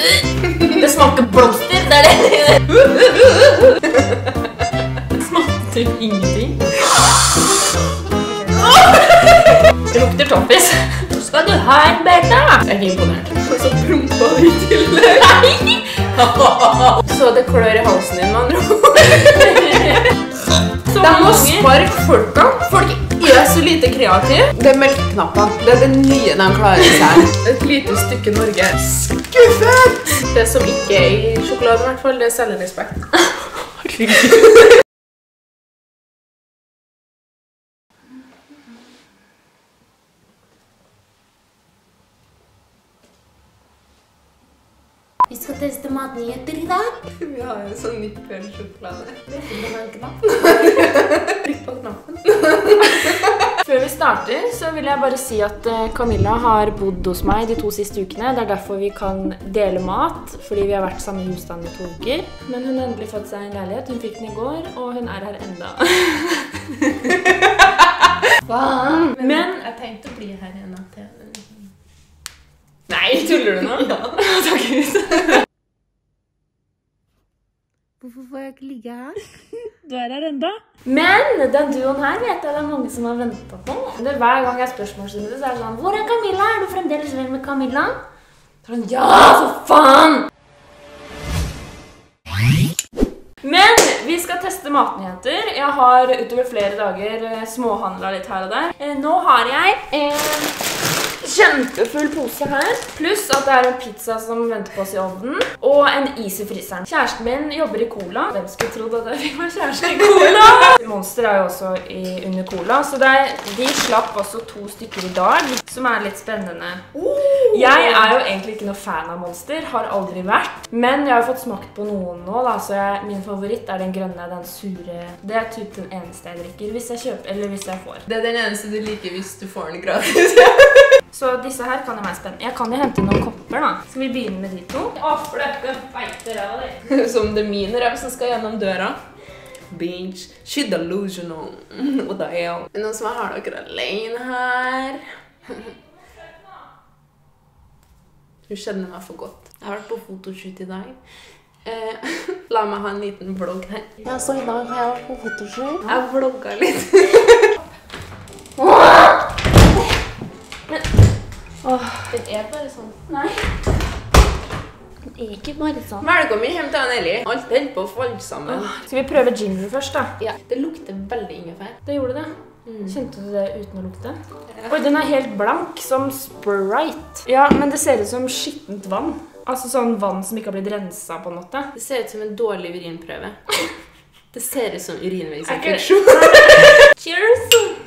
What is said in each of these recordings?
Det smaker blomster, det det. Det smakte ingenting. Det lukter toppis. Skal du ha en beta? Jeg er ikke imponert. Og så prompa vi til det. Nei! Så det klør i halsen din, med andre ord. Så De må sparke folka. Folk er så lite kreative. Det er melkeknapper. Det er det nye de klarer seg. Et lite stykke Norge. Skuffet! Det som ikke er i sjokolade, i hvert fall, det er selvrespekt. Vi skal teste matnyheter i dag. Vi har en sånn nippelsjokolade. Det var en knapp. Trykk på knappen. Før vi starter, så vil jeg bare si at Camilla har bodd hos meg de 2 siste ukene. Det er derfor vi kan dele mat, fordi vi har vært sammen i husstanden i 2 uker. Men hun har endelig fått seg en leilighet. Hun fikk den i går, og hun er her enda. Faen! Men jeg tenkte å bli her igjen til. Nei, tuller du nå? Ja. Takk Gud. Hvorfor får jeg ikke ligge her? Du er her enda. Men den duoen her vet jeg det er mange som har ventet på. Hver gang jeg spørsmålsstiller, så er det sånn, hvor er Camilla? Er du fremdeles vel med Camilla? Så er det sånn, ja, for faen! Men vi skal teste matnyheter. Jeg har utover flere dager småhandlet litt her og der. Nå har jeg kjempefull pose her, pluss at det er en pizza som venter på oss i ovnen, og en is i fryseren. Kjæresten min jobber i Cola. Hvem skulle trodd at jeg fikk meg kjæresten i Cola? Monster er jo også under Cola, så de slapp også 2 stykker i dag, som er litt spennende. Jeg er jo egentlig ikke noe fan av Monster, har aldri vært, men jeg har fått smakt på noen nå, da, så min favoritt er den grønne, den sure. Det er typ den eneste jeg drikker, hvis jeg kjøper, eller hvis jeg får. Det er den eneste du liker hvis du får den gratis. Så disse her kan jo være spennende. Jeg kan jo hente noen kopper da. Skal vi begynne med de 2? Fløkke, feite ræva di. Som det er min ræv som skal gjennom døra. Bitch, she delusional. What the hell? Men nå som jeg har dere alene her. Hun kjenner meg for godt. Jeg har vært på fotoshoot i dag. La meg ha en liten vlogg her. Ja, så i dag har jeg vært på fotoshoot. Jeg vlogget litt. Det er bare sånn. Nei. Det er ikke bare sånn. Velkommen hjem til Anneli. Alt er på å falle sammen. Skal vi prøve ginger først da? Ja, det lukter veldig ingefær. Det gjorde det. Kjente du det uten å lukte? Oi, den er helt blank, som Sprite. Ja, men det ser ut som skittent vann. Altså sånn vann som ikke har blitt renset på en måte. Det ser ut som en dårlig urinprøve. Det ser ut som urinveisinfeksjon. Cheers!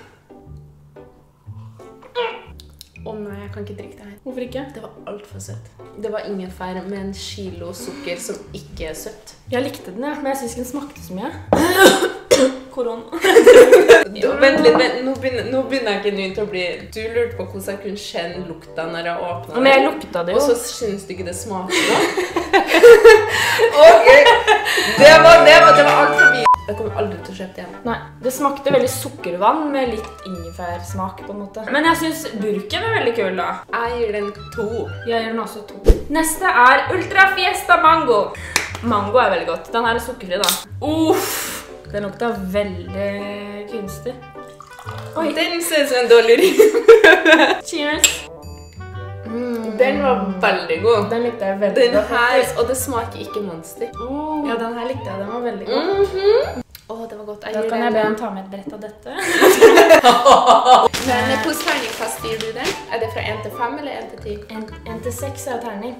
Nei, jeg kan ikke drikke det her. Hvorfor ikke? Det var alt for søtt. Det var ingefær med en kilo sukker som ikke er søtt. Jeg likte den, ja, men jeg synes ikke den smakte så mye. Korona. Vent litt, nå begynner jeg ikke nytt å bli... Du lurte på hvordan jeg kunne kjenne lukta når jeg åpnet den. Men jeg lukta det jo. Og så synes du ikke det smaker da? Ok, det var alt forbi. Jeg kommer aldri til å kjøpe det igjen. Nei, det smakte veldig sukkervann med litt ingefærsmak på en måte. Men jeg synes burken er veldig kul da. Jeg gir den 2. Jeg gir den også 2. Neste er Ultra Fiesta Mango. Mango er veldig godt. Den her er sukkerfri da. Uff, den lukta veldig kunstig. Oi. Den ser ut som en dårlig ring. Cheers. Den var veldig god. Den likte jeg veldig godt. Og det smaker ikke Monster. Ja, den her likte jeg. Den var veldig god. Det var godt. Da kan jeg be han ta med et brett av dette. Men hvordan terningkast gir du den? Er det fra 1 til 5 eller 1 til 10? 1 til 6 er terning.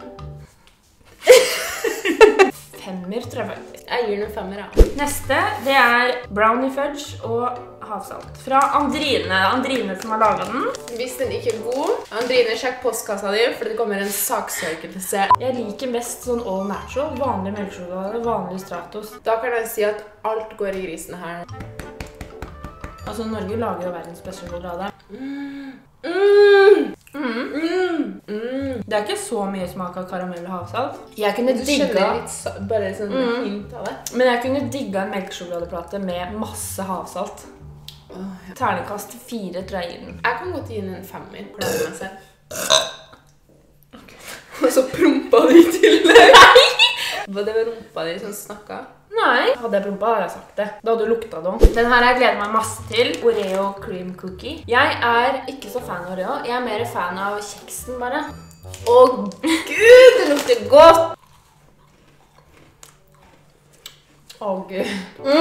5er tror jeg faktisk. Jeg gir den 5, ja. Neste, det er brownie fudge og havsalt. Fra Andrine. Andrine som har laget den. Hvis den ikke er god, Andrine, sjekk postkassa di, for det kommer en saksøkelse. Jeg liker mest sånn all natural, vanlig melkesjokolade, vanlig Stratos. Da kan jeg si at alt går i grisen her. Altså, Norge lager jo verdens beste sjokolade. Det er ikke så mye smak av karamell og havsalt. Jeg kunne digga bare sånn hint av det. Men jeg kunne digga en melkesjokoladeplate med masse havsalt. Terningkast 4 tror jeg gir den. Jeg kan godt gi den en 5. Klarer meg selv. Og så prompa de til tillegg. Var det rumpa di som snakket? Nei, hadde jeg prompa, hadde jeg sagt det. Da hadde du lukta det også. Den her jeg gleder meg masse til. Oreo cream cookie. Jeg er ikke så fan av Oreo. Jeg er mer fan av kjeksen bare. Åh, Gud, det lukter godt! Åh, Gud.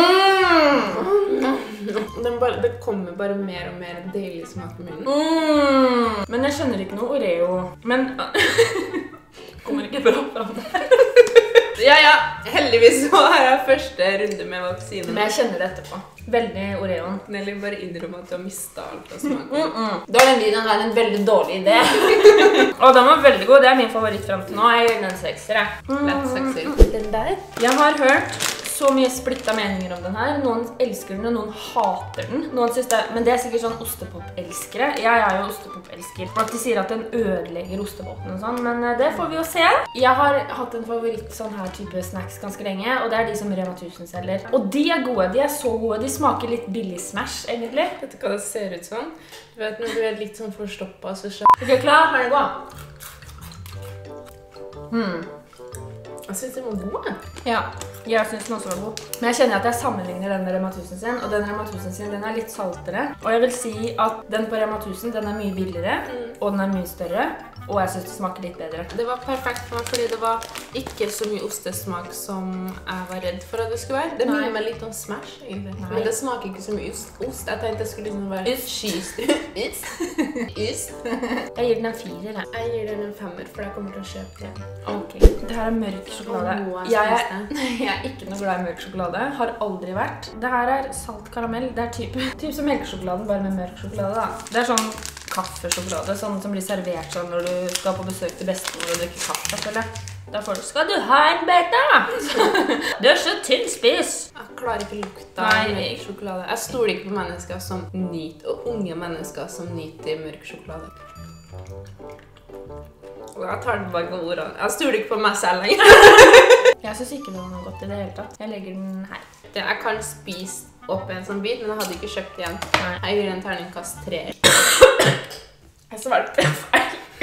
Det kommer bare mer og mer deilig smak i munnen. Men jeg skjønner ikke noe Oreo. Men... kommer ikke bra fram det. Ja, heldigvis så har jeg første runde med vaksine. Men jeg kjenner det etterpå. Veldig Oreoen. Nelly, bare innrømme at du har mistet alt av smaken. Da er den videoen her en veldig dårlig idé. Og den var veldig god. Det er min favoritt frem til nå. Jeg gir den 6-er, jeg. Lett 6-er. Den der. Jeg har hørt så mye splitta meninger om den her. Noen elsker den, og noen hater den. Noen synes det, men det er sikkert sånn ostepop-elskere. Jeg er jo ostepop-elsker. For at de sier at den ødelegger ostepopen og sånn, men det får vi jo se. Jeg har hatt en favoritt sånn her type snacks ganske lenge, og det er de som Rema 1000 selger. Og de er gode, de er så gode. De smaker litt billig Smash, egentlig. Vet du hva det ser ut som? Du vet når du er litt sånn forstoppet, så skjer... Ok, klar? Her det går. Jeg synes den var god. Ja, jeg synes den også var god. Men jeg kjenner at jeg sammenligner den med Rema 1000 sin, og den Rema 1000 sin, den er litt saltere. Og jeg vil si at den på Rema 1000, den er mye billigere, og den er mye større, og jeg synes det smaker litt bedre. Det var perfekt for meg, fordi det var ikke så mye ostesmak som jeg var redd for at det skulle være. Det minner meg litt om Smash, egentlig. Men det smaker ikke så mye ost. Jeg tenkte det skulle liksom være Ost. Ost. Jeg gir den en 4, jeg. Jeg gir den en 5-er, for jeg kommer til å kjøpe det. Ok. Det her er mørk sjokolade. Jeg er ikke noe glad i mørk sjokolade. Har aldri vært. Det her er salt karamell. Det er typ som melkesjokoladen, bare med mørk sjokolade da. Det er sånn kaffesjokolade, sånn som blir servert sånn når du skal på besøk til bestemor og drikke kaffe, føler jeg. Da får du, skal du ha en bete? Du er så tynnspiss. Jeg klarer ikke lukta av mørk sjokolade. Jeg stoler ikke på mennesker som nyter, og unge mennesker som nyter mørk sjokolade. Og jeg tar tilbake ordene. Jeg stoler ikke på meg selv lenger. Jeg synes ikke det var noe godt i det hele tatt. Jeg legger den her. Jeg kan spise opp en sånn bit, men jeg hadde ikke kjøpt det igjen. Jeg gir en terningkast 3. Jeg svalgte feil.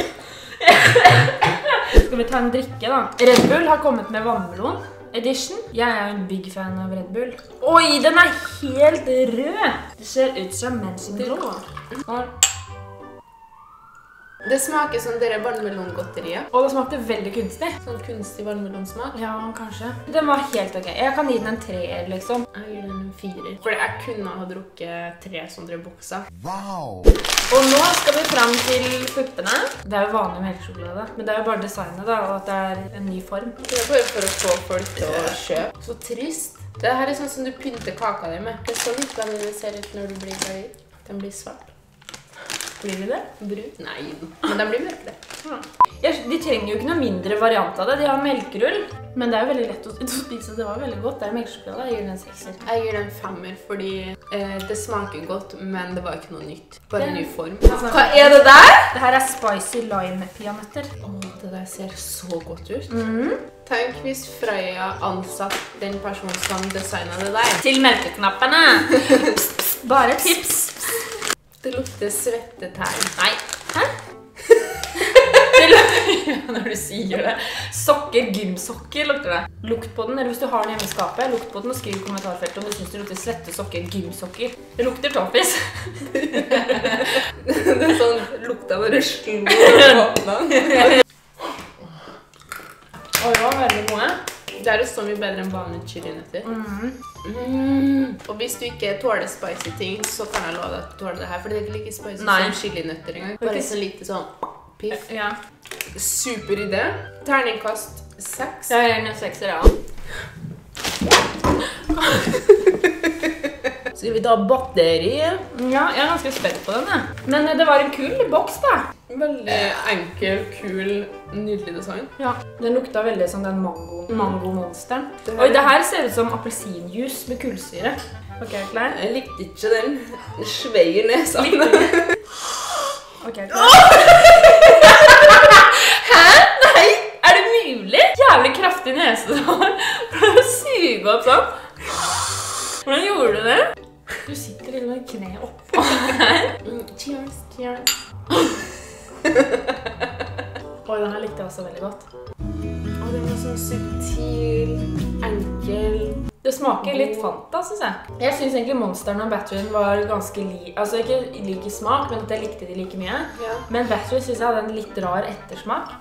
Skal vi ta en drikke da? Red Bull har kommet med vannmelon edition. Jeg er en big fan av Red Bull. Oi, den er helt rød! Det ser ut som mensengrå. Det smaker som dere vannmelongodterier. Og det smakte veldig kunstig. Sånn kunstig vannmelonsmak? Ja, kanskje. Den var helt ok. Jeg kan gi den en 3, liksom. Jeg gir den en 4. For jeg kunne ha drukket 3 sånne bokser. Wow! Og nå skal vi frem til puppene. Det er jo vanlig melkesjokolade, men det er jo bare designet da, og at det er en ny form. Det er bare for å få folk til å kjøpe. Så trist. Det her er sånn som du pynter kaka di med. Det er så litt vanlig det ser ut når du blir gravid. Den blir svart. Blir det det? Brun? Nei, men den blir mørkere. De trenger jo ikke noe mindre variant av det. De har melkerull, men det er jo veldig lett å spise. Det var veldig godt. Det er melkesjokolade. Jeg gir den en 6-er. Jeg gir den en 5-er fordi det smaker godt, men det var ikke noe nytt. Bare en ny form. Hva er det der? Det her er spicy lime peanøtter. Det der ser så godt ut. Tenk hvis Freya ansatt den personen som designet det der. Til melkeknappene. Bare tips. Det lukter svettetær. Nei. Hæ? Når du sier det. Sokker, gymsokker lukter det. Lukt på den, eller hvis du har den hjemme i skapet, lukt på den og skriv i kommentarfeltet om du synes det lukter svette sokker, gymsokker. Det lukter toppis. Det er sånn, lukta bare slo og åpnet. Oi, det var veldig gode. Det er jo så mye bedre enn vanlige chilinøtter. Og hvis du ikke tåler spicy ting, så kan jeg love deg at du tåler det her, for det er ikke like spicy som chilinøtter engang. Bare så lite sånn piff. Ja. Super idé. Terningkast 6. Jeg gir den en 6-er, ja. Skal vi ta batteri? Ja, jeg er ganske spent på den, jeg. Men det var en kul boks, da. Veldig enkel, kul, nydelig design. Ja, den lukta veldig som den mango-monsteren. Oi, det her ser ut som appelsinjuice med kullsyre. Ok, klar? Jeg likte ikke den. Den sveier ned sammen. Ok, klar? Hæ? Nei! Er det mulig? Jævlig kraftig nese du har. For å suge opp sånn. Hvordan gjorde du det? Du sitter litt med kne oppå her. Cheers, cheers. Oi, den her likte jeg også veldig godt. Å, den sånn subtil, enkel. Det smaker litt Fanta, synes jeg. Jeg synes egentlig Monsteren og Batterien var ganske altså ikke like smak, men at jeg likte de like mye. Ja. Men Battery synes jeg hadde en litt rar ettersmak.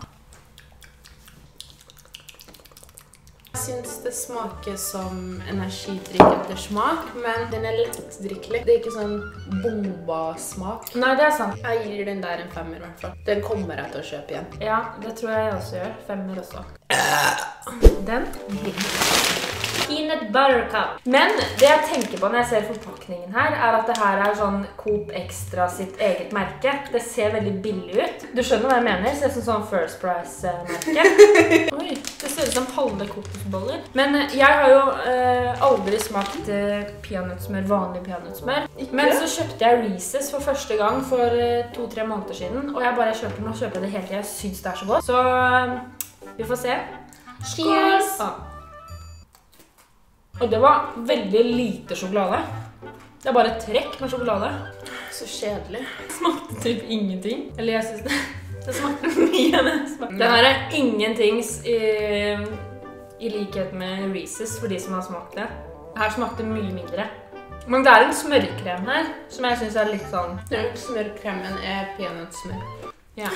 Jeg synes det smaker som energidrikk etter smak, men den er lettdrikkelig. Det er ikke sånn bomba-smak. Nei, det er sant. Jeg gir den der en 5 i hvert fall. Den kommer jeg til å kjøpe igjen. Ja, det tror jeg også gjør. 5 også. Den Peanut Butter Cup. Men det jeg tenker på når jeg ser forpakningen her, er at det her er sånn Coop Extra sitt eget merke. Det ser veldig billig ut. Du skjønner hva jeg mener? Det ser ut som sånn First Price-merke. Oi, det ser ut som halve kokosboller. Men jeg har jo aldri smakt peanøttsmør, vanlig peanøttsmør. Men så kjøpte jeg Reese's for første gang for 2-3 måneder siden, og jeg bare kjøper den og kjøper det hele tiden. Jeg synes det er så godt. Så vi får se. Cheers! Ja. Og det var veldig lite sjokolade. Det er bare et trekk med sjokolade. Så kjedelig. Det smakte typ ingenting. Eller jeg synes det smakte mye. Den her er ingenting i likhet med Reese's for de som har smakt det. Her smakte mye mindre. Men det er en smørkrem her, som jeg synes er litt sånn... Den smørkremen er peanøttsmør. Ja.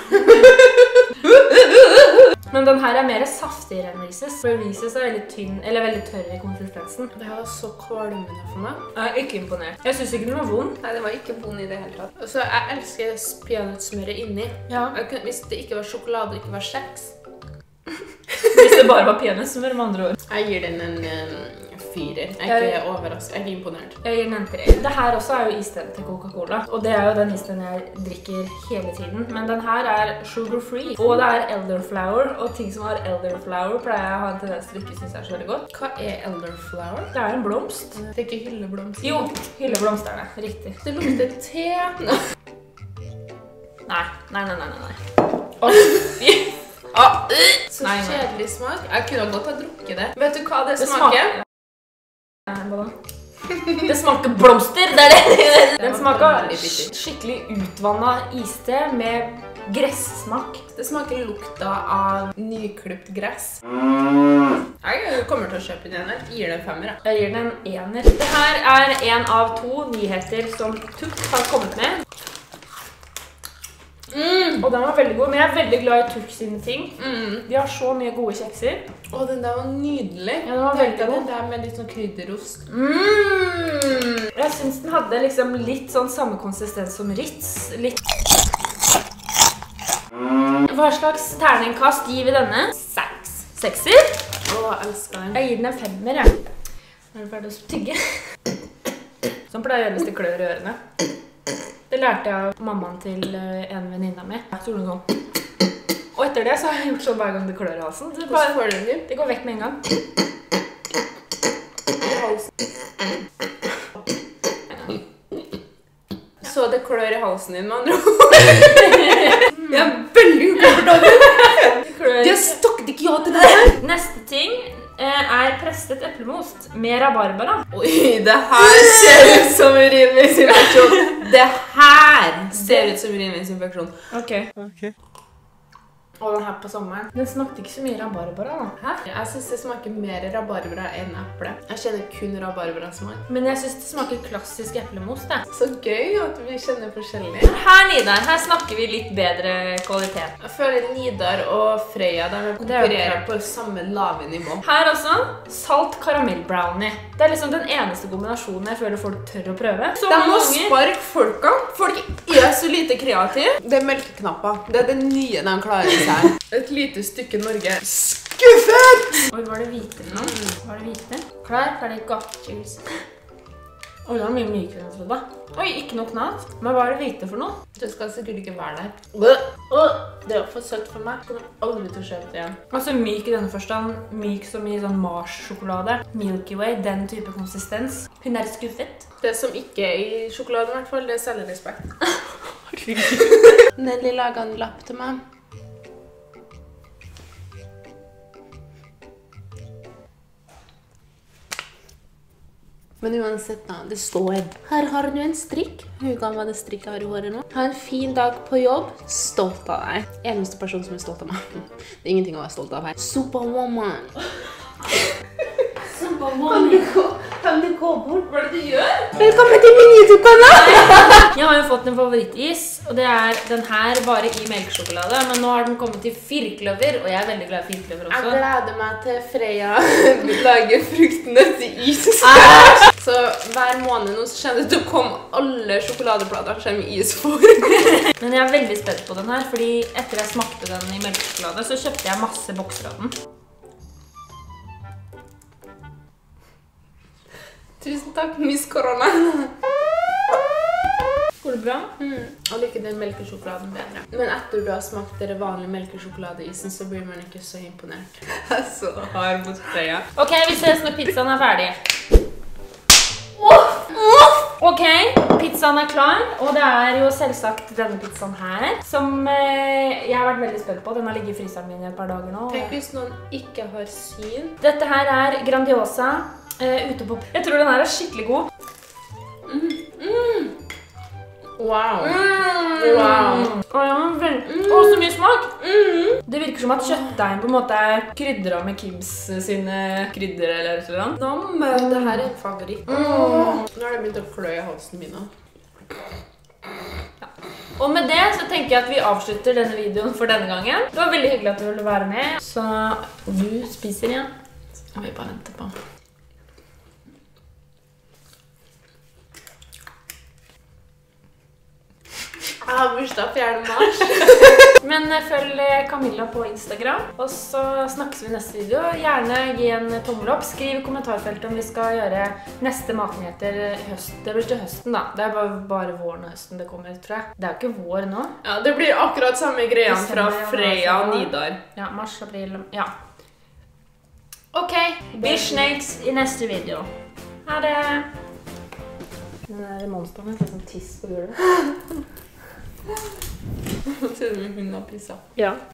Men den her er mer saftigere enn Reese's. For Reese's er veldig tynn, eller veldig tørr i konsistensen. Det her var så kvalmende for meg. Jeg er ikke imponert. Jeg synes ikke den var vond. Nei, det var ikke vond i det hele tatt. Altså, jeg elsker peanøttsmøret inni. Ja. Hvis det ikke var sjokolade og ikke var kjeks. Hvis det bare var peanøttsmør, med andre ord. Jeg gir den en 4. Jeg er ikke overrasket. Jeg er imponert. Jeg gir den en 3. Det her også er jo isten til Coca-Cola. Og det er jo den isten jeg drikker hele tiden. Men den her er sugar-free. Og det er elderflower. Og ting som har elderflower pleier jeg å ha en tendens til ikke synes er så veldig godt. Hva er elderflower? Det er en blomst. Det er ikke hylleblomst. Jo, hylleblomst er det. Riktig. Det lukter te. Nei. Så kjedelig smak. Jeg kunne godt ha drukket det. Vet du hva det smaker? Det smaker blomster, det er det! Den smaker skikkelig utvannet iste med gressmak. Det smaker lukta av nyklipt gress. Jeg kommer til å kjøpe den her. Jeg gir den 5. Jeg gir den en 1. Det her er en av 2 nyheter som Tuk har kommet med. Og den var veldig god, men jeg er veldig glad i Tuk sine ting. De har så mye gode kjekser. Å, den der var nydelig. Ja, den var veldig god. Den der med litt sånn krydderost. Jeg synes den hadde liksom litt sånn samme konsistens som Ritz. Hva slags terningkast gir vi denne? 6. 6-er? Å, jeg elsker den. Jeg gir den en 5-er, jeg. Nå er du ferdig å tygge. Sånn pleier jeg å gjøre hvis det klør i ørene. Det lærte jeg av mammaen til en venninne med. Så gjorde hun sånn. Og etter det så har jeg gjort sånn hver gang det klør i halsen. Det går vekk med en gang. I halsen. Så det klør i halsen din, med andre ord. Jeg er veldig ukomfortabel. Jeg stokket ikke ja til det her. Neste ting er presset eplemost med rabarbara. Oi, det her ser ut som urinveisinfeksjon. Det her ser ut som urinveisinfeksjon. Ok. Og den her på sommeren. Den smakte ikke så mye rabarbara da. Hæ? Jeg synes det smaker mer rabarbara enn eple. Jeg kjenner kun rabarbara-smak. Men jeg synes det smaker klassisk eplemost, det. Så gøy at vi kjenner forskjellig. Her, Nidar, her snakker vi litt bedre kvalitet. Jeg føler Nidar og Freya der konkurrerer på samme lave nivå. Her også, salt karamell-brownie. Det er liksom den eneste kombinasjonen jeg føler folk tør å prøve. De må sparke folka. Folk er så lite kreative. Det er melkeknapper. Det er det nye de klarer seg. Et lite stykke Norge. Skuffet! Oi, var det hvite nå? Var det hvite? Klar, ferdig, gå. Cheers. Oi, det var mye mykere enn jeg trodde. Oi, ikke noe knas. Men hva er det hvite for noe? Det skal sikkert ikke være der. Det er for søtt for meg. Jeg kommer aldri til å kjøpe det igjen. Altså myk i denne forstand. Myk som i sånn Mars-sjokolade. Milky Way, den type konsistens. Hun er skuffet. Det som ikke er i sjokolade i hvert fall, det er selvrespekt. Nelly laget en lapp til meg. Men uansett da, det står her har du en strikk. Hvor gammel er det strikk jeg har i håret nå? Ha en fin dag på jobb. Stolt av deg. Eneste person som er stolt av meg. Det er ingenting å være stolt av her. Superwoman. Kan du gå bort? Hva er det du gjør? Velkommen til min YouTube-kanal! Jeg har jo fått en favorittis, og det er den her bare i melkesjokolade. Men nå har den kommet til firkløver, og jeg er veldig glad i firkløver også. Jeg gleder meg til Freya lager fruktene til is. Så hver måned nå så kjenner det til å komme alle sjokoladeplater som kommer i is for. Men jeg er veldig spent på den her, fordi etter jeg smakte den i melkesjokolade, så kjøpte jeg masse bokser av den. Tusen takk, Miss Korona. Går det bra? Jeg liker den melkesjokoladen bedre. Men etter du har smakt dere vanlige melkesjokoladeisen, så blir man ikke så imponert. Jeg er så hard mot Freya. Ok, vi ses når pizzaen er ferdig. Ok, pizzaen er klar, og det er jo selvsagt denne pizzaen her, som jeg har vært veldig spent på. Den har ligget i fryseren min i et par dager nå. Tenk hvis noen ikke har syn. Dette her er Grandiosa. Ute på. Jeg tror den her er skikkelig god. Wow. Wow. Og så mye smak. Det virker som at kjøttdeigen på en måte er krydret med Kims sine krydder eller et eller annet. Det her er en favoritt. Nå har det begynt å klø i halsen min. Og med det så tenker jeg at vi avslutter denne videoen for denne gangen. Det var veldig hyggelig at du ville være med. Så du spiser igjen. Så må vi bare vente på. Jeg har bursdag 4. mars. Men følg Camilla på Instagram, og så snakkes vi i neste video. Gjerne gi en tommel opp. Skriv i kommentarfeltet om vi skal gjøre neste matnyheter i høst. Det blir til høsten da. Det er bare våren og høsten det kommer, tror jeg. Det er jo ikke vår nå. Ja, det blir akkurat samme greia fra Freya og Nidar. Ja, mars, april, ja. Ok, vi snakes i neste video. Ha det! Den der monsteren er sånn tiss på gulvet. Ser du med hunden og pissa? Ja.